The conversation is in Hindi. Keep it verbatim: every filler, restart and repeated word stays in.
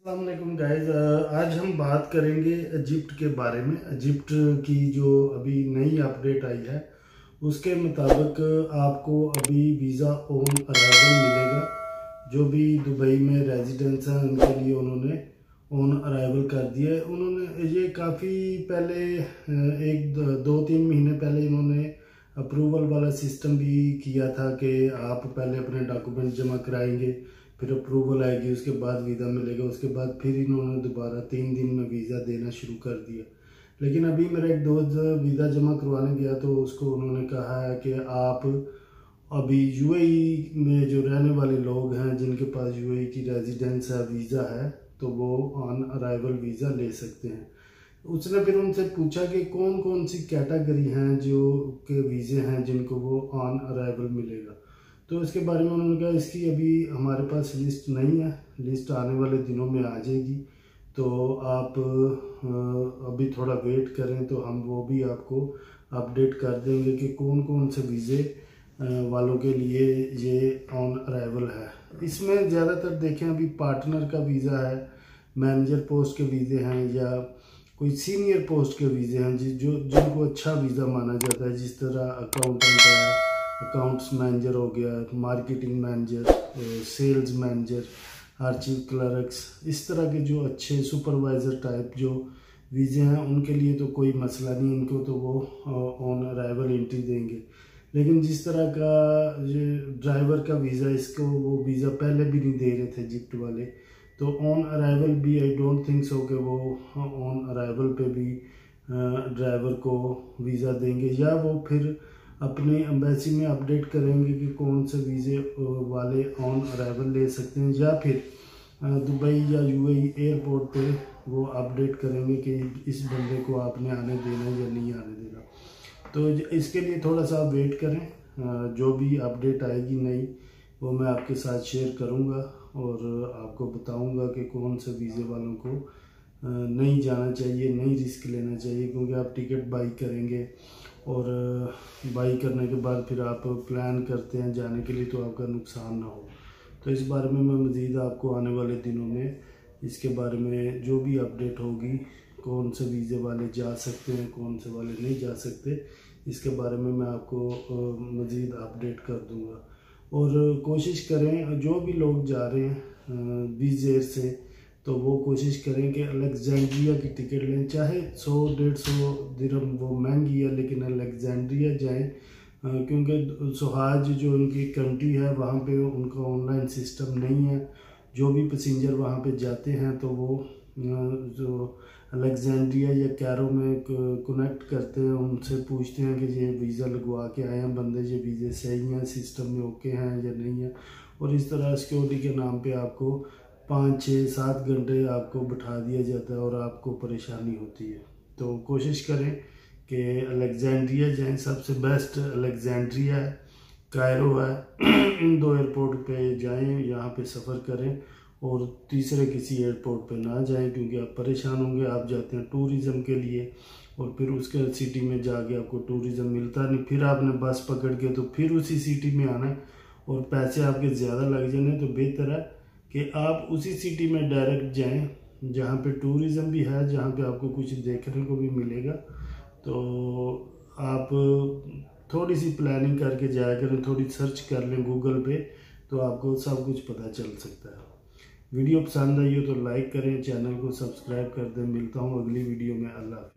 अस्सलामुअलैकुम गाइस। आज हम बात करेंगे इजिप्ट के बारे में। इजिप्ट की जो अभी नई अपडेट आई है उसके मुताबिक आपको अभी वीज़ा ऑन अराइवल मिलेगा। जो भी दुबई में रेजिडेंट्स हैं उनके लिए उन्होंने ऑन अराइवल कर दिया है। उन्होंने ये काफ़ी पहले एक दो तीन महीने पहले इन्होंने अप्रूवल वाला सिस्टम भी किया था कि आप पहले अपने डॉक्यूमेंट जमा कराएंगे, फिर अप्रूवल आएगी, उसके बाद वीज़ा मिलेगा। उसके बाद फिर इन्होंने दोबारा तीन दिन में वीज़ा देना शुरू कर दिया। लेकिन अभी मेरा एक दोस्त वीज़ा जमा करवाने गया तो उसको उन्होंने कहा है कि आप अभी यूएई में जो रहने वाले लोग हैं जिनके पास यूएई की रेजिडेंस है, वीज़ा है, तो वो ऑन अराइवल वीज़ा ले सकते हैं। उसने फिर उनसे पूछा कि कौन कौन सी कैटेगरी हैं जो के वीज़े हैं जिनको वो ऑन अराइवल मिलेगा। तो इसके बारे में उन्होंने कहा इसकी अभी हमारे पास लिस्ट नहीं है, लिस्ट आने वाले दिनों में आ जाएगी, तो आप अभी थोड़ा वेट करें तो हम वो भी आपको अपडेट कर देंगे कि कौन कौन से वीज़े वालों के लिए ये ऑन अराइवल है। इसमें ज़्यादातर देखें अभी पार्टनर का वीज़ा है, मैनेजर पोस्ट के वीज़े हैं या कोई सीनियर पोस्ट के वीज़े हैं जो जिनको अच्छा वीज़ा माना जाता है, जिस तरह अकाउंटेंट है, अकाउंट्स मैनेजर हो गया, marketing manager, sales manager, archive clerks, इस तरह के जो अच्छे सुपरवाइज़र टाइप जो वीज़े हैं उनके लिए तो कोई मसला नहीं, इनको तो वो ऑन अराइवल एंट्री देंगे। लेकिन जिस तरह का ये ड्राइवर का वीज़ा, इसको वो वीज़ा पहले भी नहीं दे रहे थे इजिप्ट वाले, तो ऑन अराइवल भी आई डोंट थिंक सो कि वो ऑन अराइवल पे भी ड्राइवर को वीज़ा देंगे, या वो फिर अपने एम्बेसी में अपडेट करेंगे कि कौन से वीज़े वाले ऑन अराइवल ले सकते हैं, या फिर दुबई या यूएई एयरपोर्ट पे वो अपडेट करेंगे कि इस बंदे को आपने आने देना या नहीं आने देना। तो इसके लिए थोड़ा सा वेट करें, जो भी अपडेट आएगी नई वो मैं आपके साथ शेयर करूंगा और आपको बताऊंगा कि कौन से वीज़े वालों को नहीं जाना चाहिए, नहीं रिस्क लेना चाहिए, क्योंकि आप टिकट बाई करेंगे और बाई करने के बाद फिर आप प्लान करते हैं जाने के लिए तो आपका नुकसान ना हो। तो इस बारे में मैं मज़ीद आपको आने वाले दिनों में इसके बारे में जो भी अपडेट होगी, कौन से वीज़े वाले जा सकते हैं, कौन से वाले नहीं जा सकते, इसके बारे में मैं आपको मज़ीद अपडेट कर दूंगा। और कोशिश करें जो भी लोग जा रहे हैं वीज़े से, तो वो कोशिश करें कि अलेक्जेंड्रिया की टिकट लें, चाहे सौ डेढ़ सौ दिरहम वो महंगी है, लेकिन अलेक्जेंड्रिया जाएं, क्योंकि सुहाज जो उनकी कंट्री है वहाँ पे उनका ऑनलाइन सिस्टम नहीं है। जो भी पैसेंजर वहाँ पे जाते हैं तो वो जो अलेक्जेंड्रिया या कैरो में कनेक्ट करते हैं, उनसे पूछते हैं कि ये वीज़ा लगवा के आए हैं बंदे, ये वीज़े सही हैं, सिस्टम में ओके हैं या नहीं है, और इस तरह सिक्योरिटी के नाम पे आपको पाँच छः सात घंटे आपको बिठा दिया जाता है और आपको परेशानी होती है। तो कोशिश करें कि अलेक्जेंड्रिया जाएं, सबसे बेस्ट अलेक्जेंड्रिया है, कायरो है, इन दो एयरपोर्ट पे जाएं, यहाँ पे सफ़र करें और तीसरे किसी एयरपोर्ट पे ना जाएं, क्योंकि आप परेशान होंगे। आप जाते हैं टूरिज़म के लिए और फिर उसके सिटी में जाके आपको टूरिज़म मिलता नहीं, फिर आपने बस पकड़ के तो फिर उसी सिटी में आना है और पैसे आपके ज़्यादा लग जाने। तो बेहतर है कि आप उसी सिटी में डायरेक्ट जाएं जहाँ पे टूरिज़म भी है, जहाँ पे आपको कुछ देखने को भी मिलेगा। तो आप थोड़ी सी प्लानिंग करके जाया करें, थोड़ी सर्च कर लें गूगल पे, तो आपको सब कुछ पता चल सकता है। वीडियो पसंद आई हो तो लाइक करें, चैनल को सब्सक्राइब कर दें। मिलता हूँ अगली वीडियो में। अल्लाह।